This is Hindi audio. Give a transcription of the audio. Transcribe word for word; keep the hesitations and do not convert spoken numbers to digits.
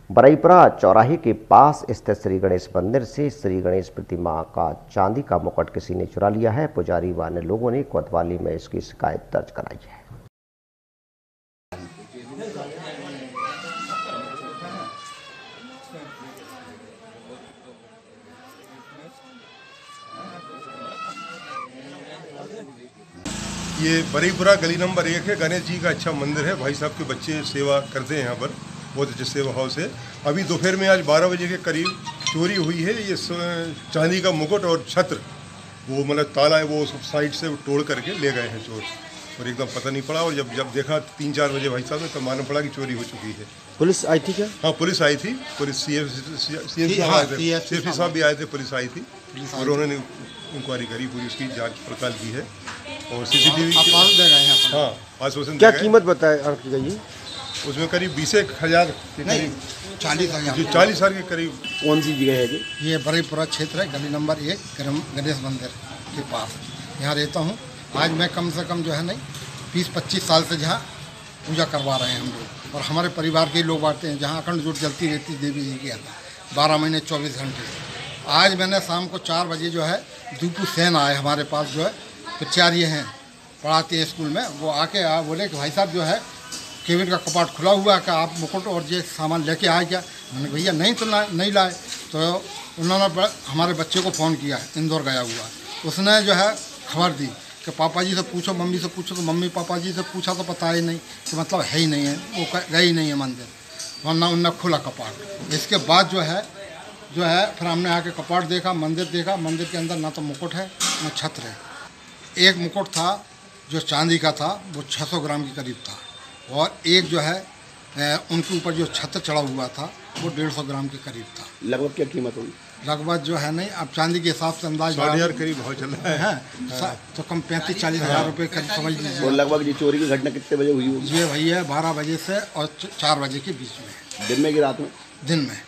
बरईपुरा चौराहे के पास स्थित श्री गणेश मंदिर से श्री गणेश प्रतिमा का चांदी का मुकुट किसी ने चुरा लिया है। पुजारी व अन्य लोगों ने कोतवाली में इसकी शिकायत दर्ज कराई है। ये बरईपुरा गली नंबर एक है। गणेश जी का अच्छा मंदिर है। भाई साहब के बच्चे सेवा करते हैं यहाँ पर, बहुत अच्छे सेवा हाउस है। अभी दोपहर में आज बारह बजे के करीब चोरी हुई है। ये चांदी का मुकुट और छत्र, वो मतलब ताला है, वो सब साइड से तोड़ करके ले गए हैं चोर, और एकदम पता नहीं पड़ा। और जब जब देखा तीन चार बजे भाई साहब ने, तब मालूम पड़ा कि चोरी हो चुकी है। पुलिस आई थी क्या? हाँ, पुलिस आई थी। पुलिस सी एफ सी साहब भी आए थे, पुलिस आई थी और उन्होंने इंक्वायरी करी, पूरी उसकी जांच पड़ताल की है। और सीसीटीवी हाँ आश्वासन क्या कीमत बताए रखी गई? उसमें करीब बीस एक हजार चालीस हजार चालीस हजार के करीब। कौन सी जगह है जी? ये बरईपुरा क्षेत्र है, गली नंबर एक, गणेश मंदिर के पास यहाँ रहता हूँ। आज मैं कम से कम जो है नहीं बीस पच्चीस साल से जहाँ पूजा करवा रहे हैं हम लोग, और हमारे परिवार के लोग आते हैं जहाँ अखंड ज्योत जलती रहती है देवी जी की आता बारह महीने चौबीस घंटे। आज मैंने शाम को चार बजे जो है दीपू सेन आए हमारे पास, जो है प्राचार्य हैं, पढ़ाते हैं स्कूल में। वो आके आ बोले कि भाई साहब जो है केबिन का कपाट खुला हुआ है, क्या आप मुकुट और ये सामान लेके आए क्या? मैंने भैया नहीं तो नहीं लाए। तो उन्होंने हमारे बच्चे को फ़ोन किया, इंदौर गया हुआ, उसने जो है खबर दी कि पापा जी से पूछो, मम्मी से पूछो। तो मम्मी पापा जी से पूछा तो पता ही नहीं कि मतलब है ही नहीं है, वो गए ही नहीं है मंदिर, वरना उनने खुला कपाट। इसके बाद जो है जो है फिर हमने आके कपाट देखा, मंदिर देखा। मंदिर के अंदर ना तो मुकुट है ना छत्र है। एक मुकुट था जो चांदी का था, वो छह सौ ग्राम के करीब था, और एक जो है उनके ऊपर जो छत्र चढ़ा हुआ था वो डेढ़ सौ ग्राम के करीब था। लगभग क्या कीमत होगी? लगभग जो है नहीं, अब चांदी के हिसाब से अंदाज हजार करीब भाव चल रहा है, है तो कम पैंतीस चालीस हजार रुपये करीब समझ लीजिए। और लगभग ये चोरी की घटना कितने बजे हुई होगी? ये भैया बारह बजे से और चार बजे के बीच में। दिन में कि रात में? दिन में।